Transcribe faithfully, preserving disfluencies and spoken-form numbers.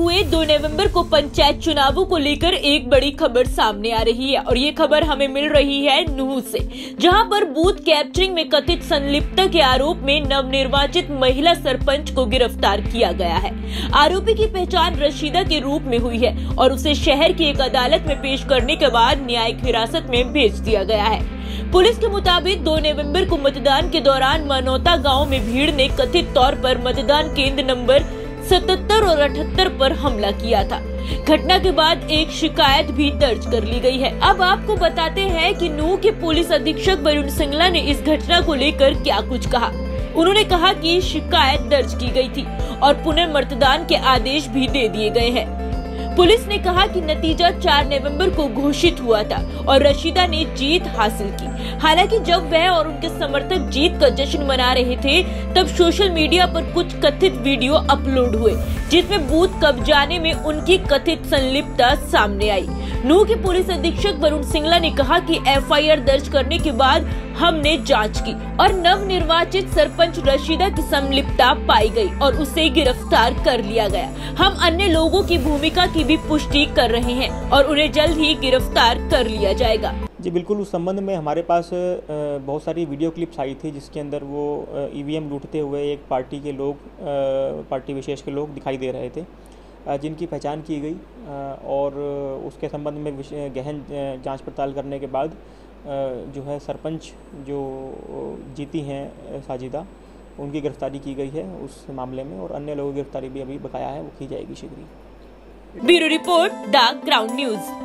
हुए दो नवंबर को पंचायत चुनावों को लेकर एक बड़ी खबर सामने आ रही है और ये खबर हमें मिल रही है नूह से, जहां पर बूथ कैप्चरिंग में कथित संलिप्तता के आरोप में नवनिर्वाचित महिला सरपंच को गिरफ्तार किया गया है। आरोपी की पहचान रशीदा के रूप में हुई है और उसे शहर की एक अदालत में पेश करने के बाद न्यायिक हिरासत में भेज दिया गया है। पुलिस के मुताबिक दो नवंबर को मतदान के दौरान मनौता गांव में भीड़ ने कथित तौर पर मतदान केंद्र नंबर सतहत्तर और अठहत्तर पर हमला किया था। घटना के बाद एक शिकायत भी दर्ज कर ली गई है। अब आपको बताते हैं कि नूह के पुलिस अधीक्षक वरुण सिंगला ने इस घटना को लेकर क्या कुछ कहा। उन्होंने कहा कि शिकायत दर्ज की गई थी और पुनर्मतदान के आदेश भी दे दिए गए हैं। पुलिस ने कहा कि नतीजा चार नवंबर को घोषित हुआ था और रशीदा ने जीत हासिल की। हालांकि जब वह और उनके समर्थक जीत का जश्न मना रहे थे, तब सोशल मीडिया पर कुछ कथित वीडियो अपलोड हुए, जिसमें बूथ कब्जाने में उनकी कथित संलिप्तता सामने आई। नूह के पुलिस अधीक्षक वरुण सिंगला ने कहा कि एफ आई आर दर्ज करने के बाद हमने जांच की और नवनिर्वाचित सरपंच रशीदा की संलिप्तता पाई गई और उसे गिरफ्तार कर लिया गया। हम अन्य लोगों की भूमिका की भी पुष्टि कर रहे हैं और उन्हें जल्द ही गिरफ्तार कर लिया जाएगा। जी बिल्कुल, उस संबंध में हमारे पास बहुत सारी वीडियो क्लिप्स आई थी, जिसके अंदर वो ई वी एम लूटते हुए एक पार्टी के लोग, पार्टी विशेष के लोग दिखाई दे रहे थे, जिनकी पहचान की गई और उसके संबंध में गहन जांच पड़ताल करने के बाद जो है सरपंच जो जीती हैं साजिदा, उनकी गिरफ्तारी की गई है उस मामले में, और अन्य लोगों की गिरफ्तारी भी अभी बकाया है, वो की जाएगी शीघ्र ही। Bureau report, the crown news.